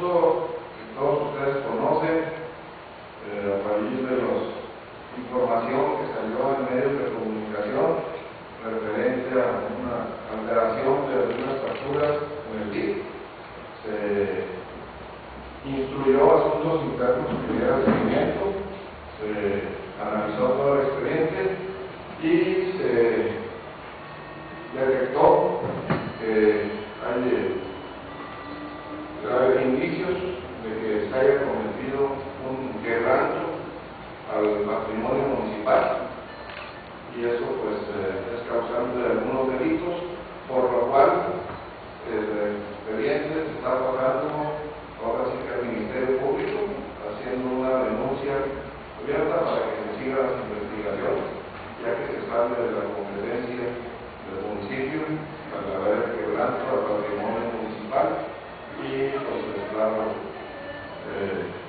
asunto que todos ustedes conocen a raíz de la información que salió en medios de comunicación referente a una alteración de algunas facturas en el DIF. Se instruyó asuntos internos que dieran seguimiento, se analizó todo el expediente y se detectó que hay graves indicios de que se haya cometido un quebranto al patrimonio municipal, y eso pues es causante de algunos delitos, por lo cual el expediente se está pasando ahora sí que al Ministerio Público, haciendo una denuncia abierta para que se sigan las investigaciones, ya que se sale de la competencia del municipio al haber quebranto al patrimonio municipal y pues claro,